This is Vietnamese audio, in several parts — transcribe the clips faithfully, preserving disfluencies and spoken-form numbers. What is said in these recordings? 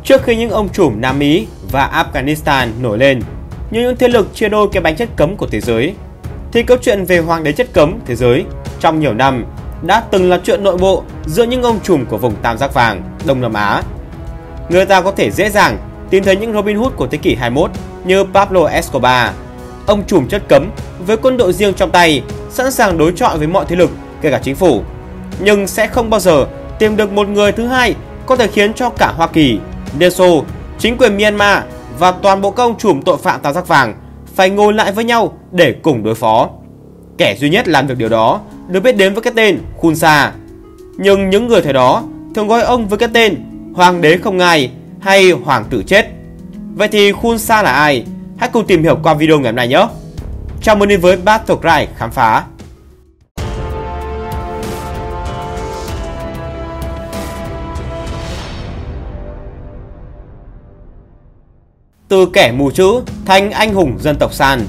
Trước khi những ông trùm Nam Mỹ và Afghanistan nổi lên như những thế lực chia đôi cái bánh chất cấm của thế giới, thì câu chuyện về hoàng đế chất cấm thế giới trong nhiều năm đã từng là chuyện nội bộ giữa những ông trùm của vùng Tam Giác Vàng, Đông Nam Á. Người ta có thể dễ dàng tìm thấy những Robin Hood của thế kỷ hai mươi mốt như Pablo Escobar, ông trùm chất cấm với quân đội riêng trong tay, sẵn sàng đối chọi với mọi thế lực, kể cả chính phủ. Nhưng sẽ không bao giờ tìm được một người thứ hai có thể khiến cho cả Hoa Kỳ, Liên Xô, chính quyền Myanmar và toàn bộ các ông trùm tội phạm Tam Giác Vàng phải ngồi lại với nhau để cùng đối phó. Kẻ duy nhất làm được điều đó được biết đến với cái tên Hun Sa. Nhưng những người thời đó thường gọi ông với cái tên Hoàng đế không ai hay Hoàng tử chết. Vậy thì Hun Sa là ai? Hãy cùng tìm hiểu qua video ngày hôm nay nhé! Chào mừng đến với Battlecry khám phá. Từ kẻ mù chữ thành anh hùng dân tộc San.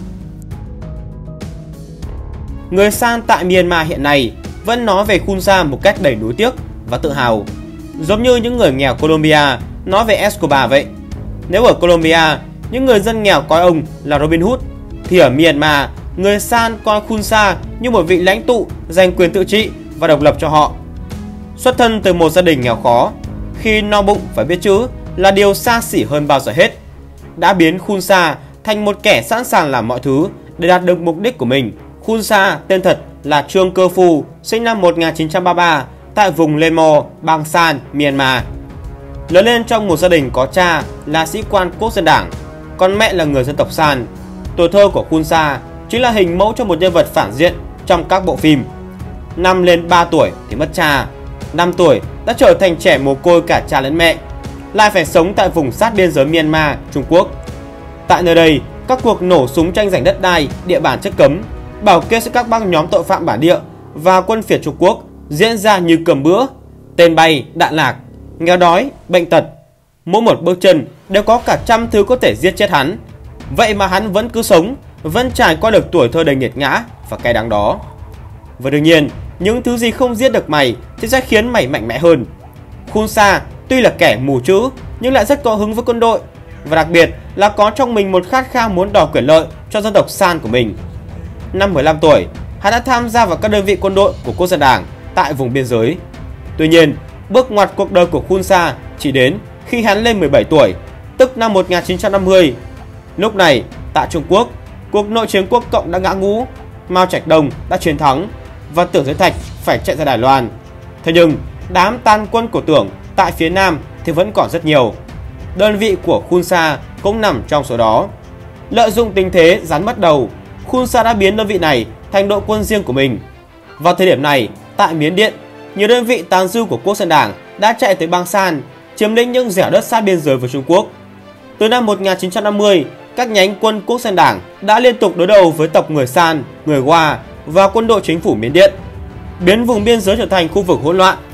Người San tại Myanmar hiện nay vẫn nói về Hun Sa một cách đầy nuối tiếc và tự hào, giống như những người nghèo Colombia nói về Escobar vậy. Nếu ở Colombia, những người dân nghèo coi ông là Robin Hood, thì ở Myanmar, người San coi Hun Sa như một vị lãnh tụ giành quyền tự trị và độc lập cho họ. Xuất thân từ một gia đình nghèo khó, khi no bụng phải biết chữ là điều xa xỉ hơn bao giờ hết, đã biến Hun Sa thành một kẻ sẵn sàng làm mọi thứ để đạt được mục đích của mình. Hun Sa tên thật là Trương Cơ Phu, sinh năm một nghìn chín trăm ba mươi ba tại vùng Lenmo, bang San, Myanmar. Lớn lên trong một gia đình có cha là sĩ quan quốc dân đảng, còn mẹ là người dân tộc San. Tuổi thơ của Hun Sa chính là hình mẫu cho một nhân vật phản diện trong các bộ phim. Năm lên ba tuổi thì mất cha, năm tuổi đã trở thành trẻ mồ côi cả cha lẫn mẹ, lại phải sống tại vùng sát biên giới Myanmar, Trung Quốc. Tại nơi đây, các cuộc nổ súng tranh giành đất đai, địa bàn chất cấm, bảo kê giữa các băng nhóm tội phạm bản địa và quân phiệt Trung Quốc diễn ra như cơm bữa. Tên bay, đạn lạc, nghèo đói, bệnh tật, mỗi một bước chân đều có cả trăm thứ có thể giết chết hắn. Vậy mà hắn vẫn cứ sống, vẫn trải qua được tuổi thơ đầy nghiệt ngã và cay đắng đó. Và đương nhiên, những thứ gì không giết được mày thì sẽ khiến mày mạnh mẽ hơn. Hun Sa tuy là kẻ mù chữ nhưng lại rất có hứng với quân đội, và đặc biệt là có trong mình một khát khao muốn đòi quyền lợi cho dân tộc San của mình. Năm mười lăm tuổi, hắn đã tham gia vào các đơn vị quân đội của quốc dân đảng tại vùng biên giới. Tuy nhiên, bước ngoặt cuộc đời của Hun Sa chỉ đến khi hắn lên mười bảy tuổi, tức năm một nghìn chín trăm năm mươi. Lúc này, tại Trung Quốc, cuộc nội chiến quốc cộng đã ngã ngũ, Mao Trạch Đông đã chiến thắng và Tưởng Giới Thạch phải chạy ra Đài Loan. Thế nhưng, đám tan quân của Tưởng tại phía Nam thì vẫn còn rất nhiều. Đơn vị của Hun Sa cũng nằm trong số đó. Lợi dụng tình thế rắn mất đầu, Hun Sa đã biến đơn vị này thành đội quân riêng của mình. Vào thời điểm này, tại Miến Điện, nhiều đơn vị tàn dư của quốc dân đảng đã chạy tới bang San, chiếm lĩnh những dẻo đất sát biên giới với Trung Quốc. Từ năm một nghìn chín trăm năm mươi, các nhánh quân quốc dân đảng đã liên tục đối đầu với tộc người San, người Hoa và quân đội chính phủ Miến Điện, biến vùng biên giới trở thành khu vực hỗn loạn.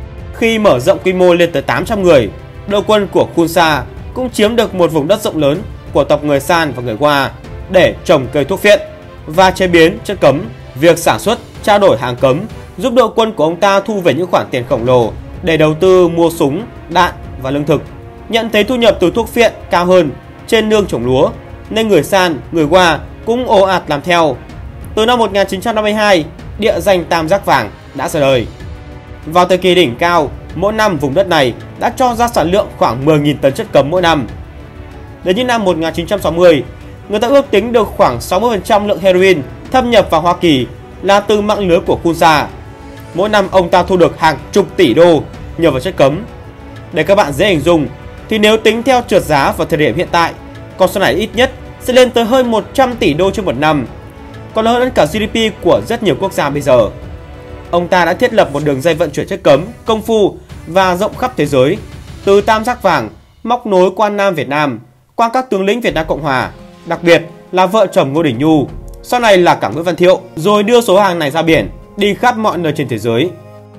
Khi mở rộng quy mô lên tới tám trăm người, đội quân của Hun Sa cũng chiếm được một vùng đất rộng lớn của tộc người San và người Hoa để trồng cây thuốc phiện và chế biến chất cấm. Việc sản xuất, trao đổi hàng cấm giúp đội quân của ông ta thu về những khoản tiền khổng lồ để đầu tư mua súng, đạn và lương thực. Nhận thấy thu nhập từ thuốc phiện cao hơn trên nương trồng lúa, nên người San, người Hoa cũng ồ ạt làm theo. Từ năm một nghìn chín trăm năm mươi hai, địa danh Tam Giác Vàng đã ra đời. Vào thời kỳ đỉnh cao, mỗi năm vùng đất này đã cho ra sản lượng khoảng mười nghìn tấn chất cấm mỗi năm. Đến những năm một nghìn chín trăm sáu mươi, người ta ước tính được khoảng sáu mươi phần trăm lượng heroin thâm nhập vào Hoa Kỳ là từ mạng lưới của Hun Sa. Mỗi năm ông ta thu được hàng chục tỷ đô nhờ vào chất cấm. Để các bạn dễ hình dung, thì nếu tính theo trượt giá vào thời điểm hiện tại, con số này ít nhất sẽ lên tới hơn một trăm tỷ đô trên một năm, còn hơn hơn cả giê đê pê của rất nhiều quốc gia bây giờ. Ông ta đã thiết lập một đường dây vận chuyển chất cấm, công phu và rộng khắp thế giới, từ Tam Giác Vàng móc nối qua Nam Việt Nam, qua các tướng lĩnh Việt Nam Cộng Hòa, đặc biệt là vợ chồng Ngô Đình Nhu, sau này là cả Nguyễn Văn Thiệu, rồi đưa số hàng này ra biển, đi khắp mọi nơi trên thế giới.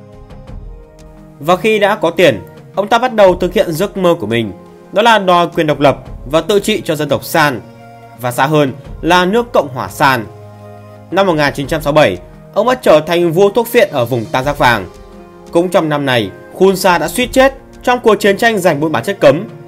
Và khi đã có tiền, ông ta bắt đầu thực hiện giấc mơ của mình, đó là đòi quyền độc lập và tự trị cho dân tộc San, và xa hơn là nước Cộng hòa San. Năm một nghìn chín trăm sáu mươi bảy, ông đã trở thành vua thuốc phiện ở vùng Tam Giác Vàng. Cũng trong năm này, Hun Sa đã suýt chết trong cuộc chiến tranh giành buôn bán chất cấm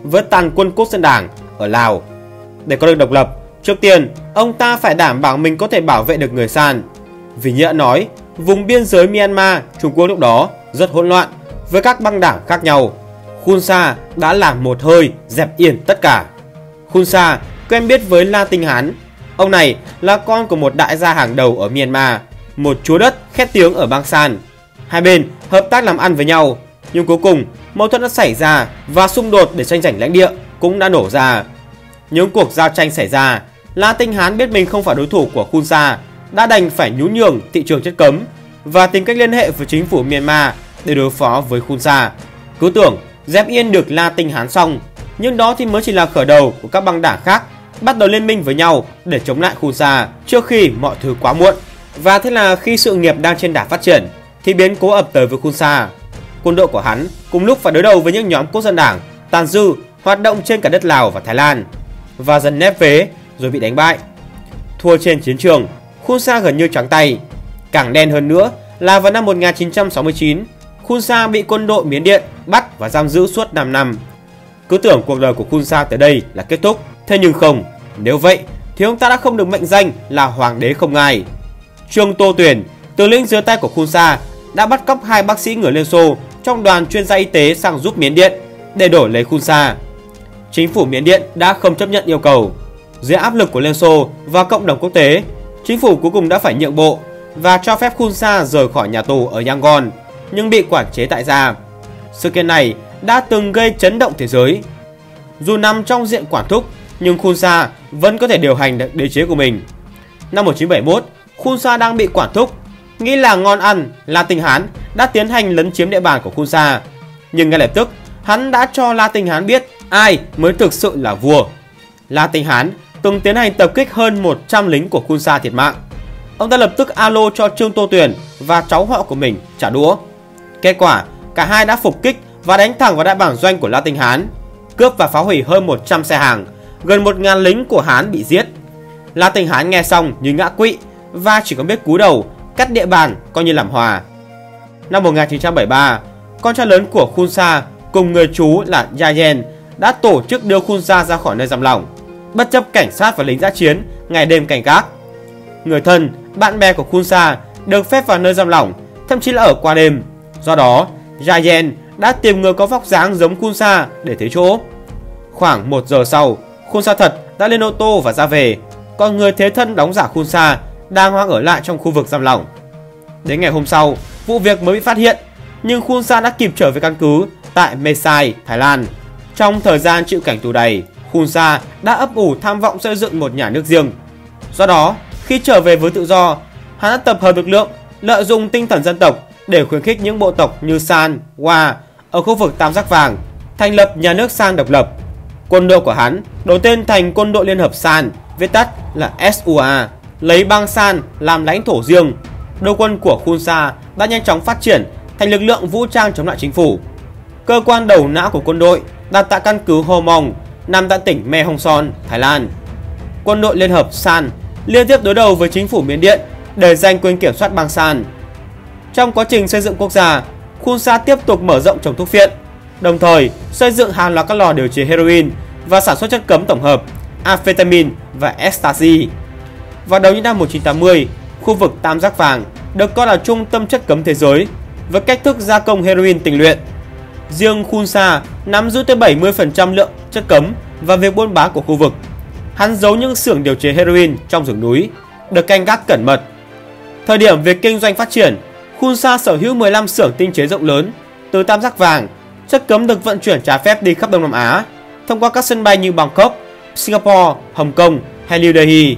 với tàn quân Quốc dân Đảng ở Lào. Để có được độc lập, trước tiên ông ta phải đảm bảo mình có thể bảo vệ được người San. Vì như đã nói, vùng biên giới Myanmar, Trung Quốc lúc đó rất hỗn loạn với các băng đảng khác nhau. Khun Sa đã làm một hơi dẹp yên tất cả. Khun Sa quen biết với La Tinh Hán. Ông này là con của một đại gia hàng đầu ở Myanmar, một chúa đất khét tiếng ở bang San. Hai bên hợp tác làm ăn với nhau, nhưng cuối cùng mâu thuẫn đã xảy ra và xung đột để tranh giành lãnh địa cũng đã nổ ra. Những cuộc giao tranh xảy ra, La Tinh Hán biết mình không phải đối thủ của Khun Sa, đã đành phải nhún nhường thị trường chất cấm và tìm cách liên hệ với chính phủ Myanmar để đối phó với Khun Sa. Cứ tưởng dẹp yên được La Tinh Hán xong, nhưng đó thì mới chỉ là khởi đầu của các băng đảng khác bắt đầu liên minh với nhau để chống lại Khun Sa trước khi mọi thứ quá muộn. Và thế là khi sự nghiệp đang trên đà phát triển thì biến cố ập tới với Khun Sa. Quân đội của hắn cùng lúc phải đối đầu với những nhóm Quốc dân Đảng tàn dư hoạt động trên cả đất Lào và Thái Lan, và dần nép vế rồi bị đánh bại. Thua trên chiến trường, Khun Sa gần như trắng tay. Càng đen hơn nữa là vào năm một nghìn chín trăm sáu mươi chín, Khun Sa bị quân đội Miến Điện bắt và giam giữ suốt năm năm. Cứ tưởng cuộc đời của Khun Sa tới đây là kết thúc, thế nhưng không. Nếu vậy thì ông ta đã không được mệnh danh là hoàng đế không ngai. Trương Tô Tuyển, tướng lĩnh dưới tay của Khun Sa, đã bắt cóc hai bác sĩ người Liên Xô trong đoàn chuyên gia y tế sang giúp Miến Điện để đổi lấy Khun Sa. Chính phủ Miến Điện đã không chấp nhận yêu cầu. Dưới áp lực của Liên Xô và cộng đồng quốc tế, chính phủ cuối cùng đã phải nhượng bộ và cho phép Khun Sa rời khỏi nhà tù ở Yangon, nhưng bị quản chế tại gia. Sự kiện này đã từng gây chấn động thế giới. Dù nằm trong diện quản thúc, nhưng Khun Sa vẫn có thể điều hành được đế chế của mình. Năm một nghìn chín trăm bảy mươi mốt, Khun Sa đang bị quản thúc. Nghĩ là ngon ăn, La Tinh Hán đã tiến hành lấn chiếm địa bàn của Khun Sa. Nhưng ngay lập tức, hắn đã cho La Tinh Hán biết ai mới thực sự là vua. La Tinh Hán từng tiến hành tập kích hơn một trăm lính của Khun Sa thiệt mạng. Ông ta lập tức alo cho Trương Tô Tuyển và cháu họ của mình trả đũa. Kết quả, cả hai đã phục kích và đánh thẳng vào đại bản doanh của La Tinh Hán, cướp và phá hủy hơn một trăm xe hàng, gần một nghìn lính của Hán bị giết. La Tinh Hán nghe xong như ngã quỵ và chỉ có biết cúi đầu cắt địa bàn coi như làm hòa. Năm một nghìn chín trăm bảy mươi ba, con trai lớn của Khun Sa cùng người chú là Yayen đã tổ chức đưa Khun Sa ra khỏi nơi giam lỏng, bất chấp cảnh sát và lính dã chiến ngày đêm canh gác. Người thân, bạn bè của Khun Sa được phép vào nơi giam lỏng, thậm chí là ở qua đêm. Do đó, Yayen đã tìm người có vóc dáng giống Khun Sa để thế chỗ. Khoảng một giờ sau, Khun Sa thật đã lên ô tô và ra về, còn người thế thân đóng giả Khun Sa đang hoang ở lại trong khu vực giam lỏng. Đến ngày hôm sau, vụ việc mới bị phát hiện, nhưng Khun Sa đã kịp trở về căn cứ tại Mesai, Thái Lan. Trong thời gian chịu cảnh tù đầy, Khun Sa đã ấp ủ tham vọng xây dựng một nhà nước riêng. Do đó, khi trở về với tự do, hắn đã tập hợp lực lượng, lợi dụng tinh thần dân tộc để khuyến khích những bộ tộc như San, Wa ở khu vực Tam Giác Vàng thành lập nhà nước San độc lập. Quân đội của hắn đổi tên thành Quân đội Liên hợp San, viết tắt là ét u a, lấy bang San làm lãnh thổ riêng. Đội quân của Khun Sa đã nhanh chóng phát triển thành lực lượng vũ trang chống lại chính phủ. Cơ quan đầu não của quân đội đặt tại căn cứ Ho Mong, nằm tại tỉnh Me Hong Son, Thái Lan. Quân đội Liên hợp San liên tiếp đối đầu với chính phủ Miến Điện để giành quyền kiểm soát bang San. Trong quá trình xây dựng quốc gia, Khun Sa tiếp tục mở rộng trồng thuốc phiện, đồng thời xây dựng hàng loạt các lò điều chế heroin và sản xuất chất cấm tổng hợp, amphetamine và ecstasy. Vào đầu những năm một nghìn chín trăm tám mươi, khu vực Tam Giác Vàng được coi là trung tâm chất cấm thế giới với cách thức gia công heroin tinh luyện. Riêng Khun Sa nắm giữ tới bảy mươi phần trăm lượng chất cấm và việc buôn bán của khu vực. Hắn giấu những xưởng điều chế heroin trong rừng núi, được canh gác cẩn mật. Thời điểm việc kinh doanh phát triển, Khun Sa sở hữu mười lăm xưởng tinh chế rộng lớn. Từ Tam Giác Vàng, chất cấm được vận chuyển trái phép đi khắp Đông Nam Á thông qua các sân bay như Bangkok, Singapore, Hồng Kông hay New Delhi.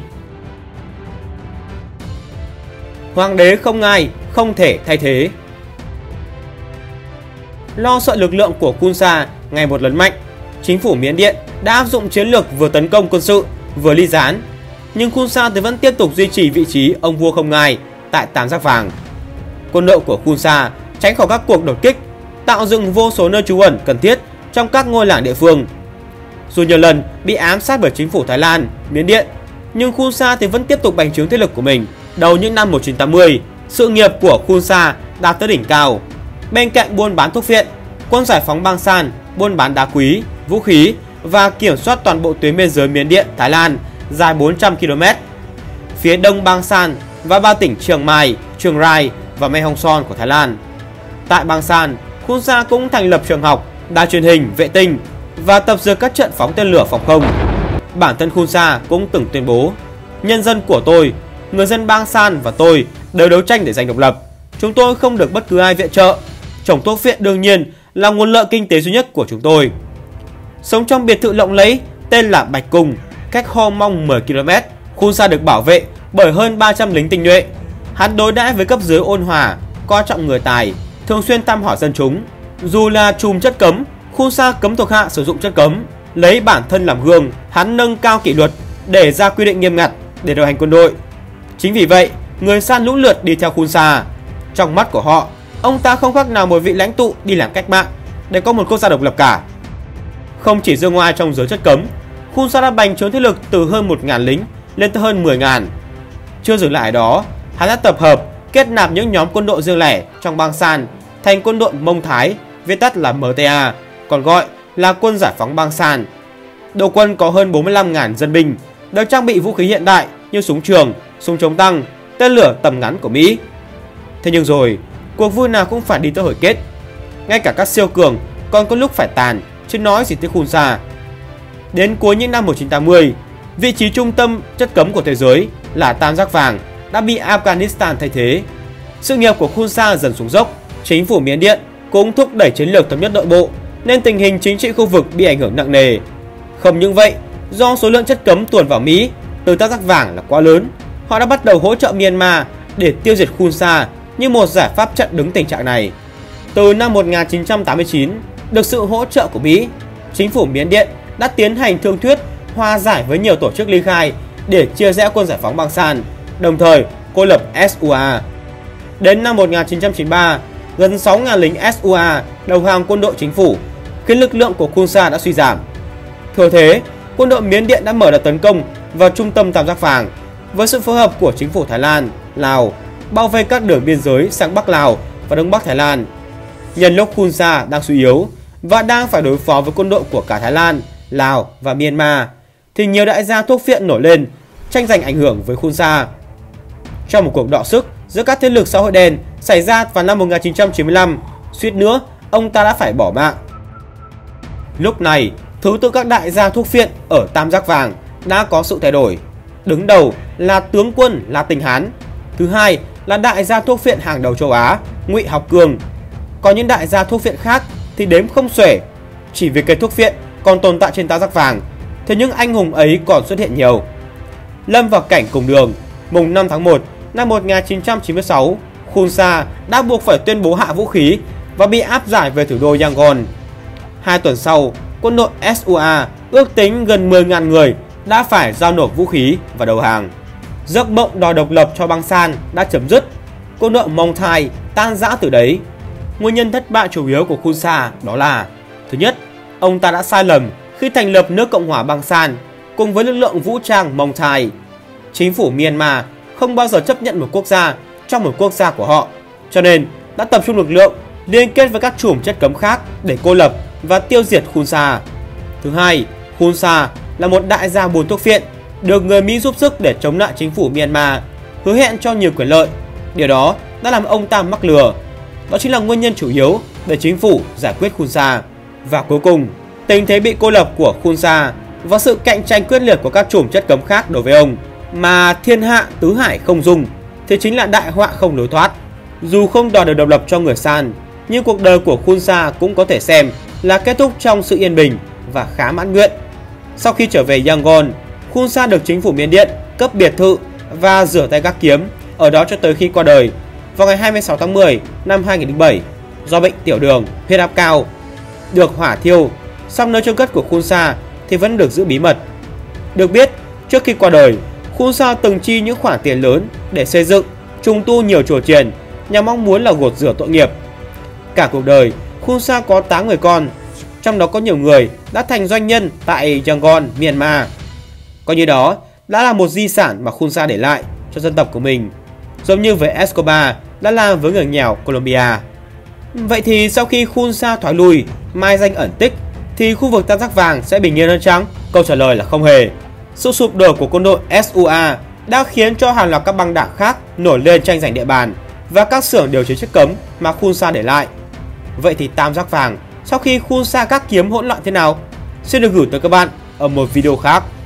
Hoàng đế không ngai, không thể thay thế. Lo sợ lực lượng của Khun Sa ngày một lớn mạnh, chính phủ Miến Điện đã áp dụng chiến lược vừa tấn công quân sự vừa ly gián. Nhưng Khun Sa thì vẫn tiếp tục duy trì vị trí ông vua không ngai tại Tam Giác Vàng. Quân đội của Khun Sa tránh khỏi các cuộc đột kích, tạo dựng vô số nơi trú ẩn cần thiết trong các ngôi làng địa phương. Dù nhiều lần bị ám sát bởi chính phủ Thái Lan, Miến Điện, nhưng Khun Sa thì vẫn tiếp tục bành trướng thế lực của mình. Đầu những năm một nghìn chín trăm tám mươi, sự nghiệp của Khun Sa đạt tới đỉnh cao. Bên cạnh buôn bán thuốc phiện, quân giải phóng bang San buôn bán đá quý, vũ khí và kiểm soát toàn bộ tuyến biên giới Miến Điện, Thái Lan dài bốn trăm ki lô mét. Phía đông Bang San và ba tỉnh Chiang Mai, Chiang Rai và Mae Hong Son của Thái Lan. Tại Bang San, Hun Sen cũng thành lập trường học, đài truyền hình, vệ tinh và tập dượt các trận phóng tên lửa phòng không. Bản thân Hun Sen cũng từng tuyên bố: nhân dân của tôi, người dân Bang San và tôi đều đấu tranh để giành độc lập. Chúng tôi không được bất cứ ai viện trợ. Trồng thuốc viện đương nhiên là nguồn lợi kinh tế duy nhất của chúng tôi. Sống trong biệt thự lộng lẫy tên là Bạch Cung, cách Hong Mong mười ki lô mét, Hun Sen được bảo vệ bởi hơn ba trăm lính tinh nhuệ. Hắn đối đãi với cấp dưới ôn hòa, coi trọng người tài, thường xuyên thăm hỏi dân chúng. Dù là trùm chất cấm, Hun Sen cấm thuộc hạ sử dụng chất cấm. Lấy bản thân làm gương, hắn nâng cao kỷ luật để ra quy định nghiêm ngặt để điều hành quân đội. Chính vì vậy, người San lũ lượt đi theo Hun Sen. Trong mắt của họ, ông ta không khác nào một vị lãnh tụ đi làm cách mạng để có một quốc gia độc lập cả. Không chỉ dương ngoai trong giới chất cấm, Hun Sen đã bành trướng thế lực từ hơn một nghìn lính lên tới hơn mười nghìn. Chưa dừng lại ở đó, hắn đã tập hợp, kết nạp những nhóm quân đội riêng lẻ trong Bang San thành quân đội Mông Thái, viết tắt là em tê a, còn gọi là Quân Giải phóng Bang San. Đội quân có hơn bốn mươi lăm nghìn dân binh, được trang bị vũ khí hiện đại như súng trường, súng chống tăng, tên lửa tầm ngắn của Mỹ. Thế nhưng rồi, cuộc vui nào cũng phải đi tới hồi kết. Ngay cả các siêu cường còn có lúc phải tàn, chứ nói gì tới Hun Sen. Đến cuối những năm một nghìn chín trăm tám mươi, vị trí trung tâm chất cấm của thế giới là Tam Giác Vàng đã bị Afghanistan thay thế. Sự nghiệp của Hun Sen dần xuống dốc. Chính phủ Miến Điện cũng thúc đẩy chiến lược thống nhất nội bộ, nên tình hình chính trị khu vực bị ảnh hưởng nặng nề. Không những vậy, do số lượng chất cấm tuồn vào Mỹ từ Tam Giác Vàng là quá lớn, họ đã bắt đầu hỗ trợ Myanmar để tiêu diệt Hun Sen như một giải pháp chặn đứng tình trạng này. Từ năm một nghìn chín trăm tám mươi chín, được sự hỗ trợ của Mỹ, chính phủ Miến Điện đã tiến hành thương thuyết hòa giải với nhiều tổ chức ly khai để chia rẽ Quân Giải phóng Bang San, đồng thời cô lập ét u a. Đến năm một nghìn chín trăm chín mươi ba, gần sáu nghìn lính ét u a đầu hàng quân đội chính phủ, khiến lực lượng của Hun Sen đã suy giảm. Thừa thế, quân đội Miến Điện đã mở đợt tấn công vào trung tâm Tam Giác Vàng với sự phối hợp của chính phủ Thái Lan, Lào, bao vây các đường biên giới sang Bắc Lào và Đông Bắc Thái Lan. Nhân lúc Hun Sen đang suy yếu và đang phải đối phó với quân đội của cả Thái Lan, Lào và Myanmar, thì nhiều đại gia thuốc phiện nổi lên, tranh giành ảnh hưởng với Hun Sen. Trong một cuộc đọ sức giữa các thế lực xã hội đen xảy ra vào năm một nghìn chín trăm chín mươi lăm, suýt nữa ông ta đã phải bỏ mạng. Lúc này, thứ tự các đại gia thuốc phiện ở Tam Giác Vàng đã có sự thay đổi. Đứng đầu là tướng quân La Tinh Hán, thứ hai là đại gia thuốc phiện hàng đầu châu Á Ngụy Học Cường. Còn những đại gia thuốc phiện khác thì đếm không xuể. Chỉ vì cây thuốc phiện còn tồn tại trên Tam Giác Vàng, thì những anh hùng ấy còn xuất hiện nhiều. Lâm vào cảnh cùng đường, mùng năm tháng một năm một nghìn chín trăm chín mươi sáu, Hun Sen đã buộc phải tuyên bố hạ vũ khí và bị áp giải về thủ đô Yangon. Hai tuần sau, quân đội ét u a ước tính gần mười nghìn người đã phải giao nộp vũ khí và đầu hàng. Giấc mộng đòi độc lập cho Bang San đã chấm dứt. Quân đội Mông Thái tan rã từ đấy. Nguyên nhân thất bại chủ yếu của Hun Sen đó là: thứ nhất, ông ta đã sai lầm khi thành lập nước Cộng hòa Bang San cùng với lực lượng vũ trang Mông Thái. Chính phủ Myanmar không bao giờ chấp nhận một quốc gia trong một quốc gia của họ, cho nên đã tập trung lực lượng liên kết với các chùm chất cấm khác để cô lập và tiêu diệt Hun Sen. Thứ hai, Hun Sen là một đại gia buôn thuốc phiện, được người Mỹ giúp sức để chống lại chính phủ Myanmar, hứa hẹn cho nhiều quyền lợi. Điều đó đã làm ông ta mắc lừa. Đó chính là nguyên nhân chủ yếu để chính phủ giải quyết Hun Sen. Và cuối cùng, tình thế bị cô lập của Hun Sen và sự cạnh tranh quyết liệt của các chùm chất cấm khác đối với ông mà thiên hạ tứ hải không dung thì chính là đại họa không lối thoát. Dù không đòi được độc lập cho người San, nhưng cuộc đời của Hun Sen cũng có thể xem là kết thúc trong sự yên bình và khá mãn nguyện. Sau khi trở về Yangon, Hun Sen được chính phủ Miến Điện cấp biệt thự và rửa tay gác kiếm ở đó cho tới khi qua đời vào ngày hai mươi sáu tháng mười năm hai nghìn không trăm lẻ bảy do bệnh tiểu đường, huyết áp cao. Được hỏa thiêu, song nơi chôn cất của Hun Sen thì vẫn được giữ bí mật. Được biết, trước khi qua đời, Hun Sen từng chi những khoản tiền lớn để xây dựng, trùng tu nhiều chùa chiền nhằm mong muốn là gột rửa tội nghiệp. Cả cuộc đời, Hun Sen có tám người con, trong đó có nhiều người đã thành doanh nhân tại Yangon, Myanmar. Coi như đó đã là một di sản mà Hun Sen để lại cho dân tộc của mình, giống như với Escobar đã làm với người nghèo Colombia. Vậy thì sau khi Hun Sen thoái lui, mai danh ẩn tích, thì khu vực tam giác vàng sẽ bình yên hơn chăng? Câu trả lời là không hề. Sự sụp đổ của quân đội ét u a đã khiến cho hàng loạt các băng đảng khác nổi lên tranh giành địa bàn và các xưởng điều chế chất cấm mà Khun Sa để lại. Vậy thì tam giác vàng sau khi Khun Sa các kiếm hỗn loạn thế nào? Xin được gửi tới các bạn ở một video khác.